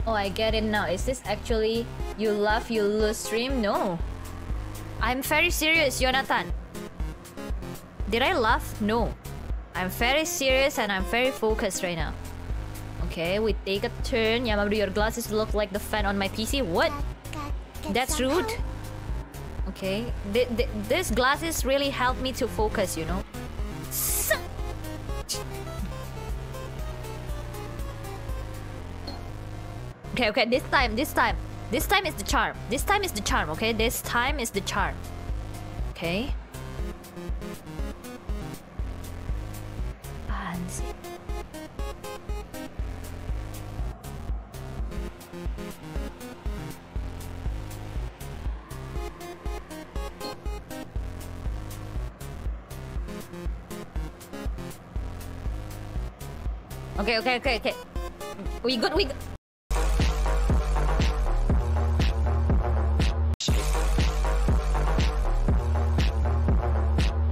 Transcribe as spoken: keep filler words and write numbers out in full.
Oh, I get it now. Is this actually you laugh, you lose stream? No. I'm very serious, Jonathan. Did I laugh? No. I'm very serious and I'm very focused right now. Okay, we take a turn. Yamabdo, your glasses look like the fan on my P C. What? That's rude. Okay. Th th this glasses really help me to focus, you know? Okay, okay, this time, this time. This time is the charm. This time is the charm, okay? This time is the charm. Okay. Ah, let's see. Okay, okay, okay, okay. We good, we good.